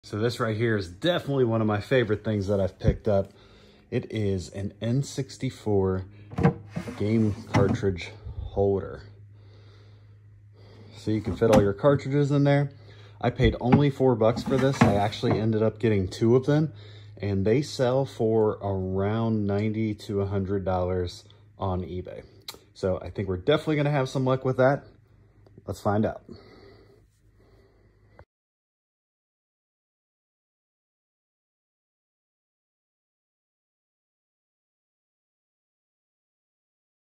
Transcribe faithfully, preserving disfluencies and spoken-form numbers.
So this right here is definitely one of my favorite things that I've picked up. It is an N sixty-four game cartridge holder. So you can fit all your cartridges in there. I paid only four bucks for this. I actually ended up getting two of them, and they sell for around ninety to a hundred dollars on eBay. So I think we're definitely gonna have some luck with that. Let's find out.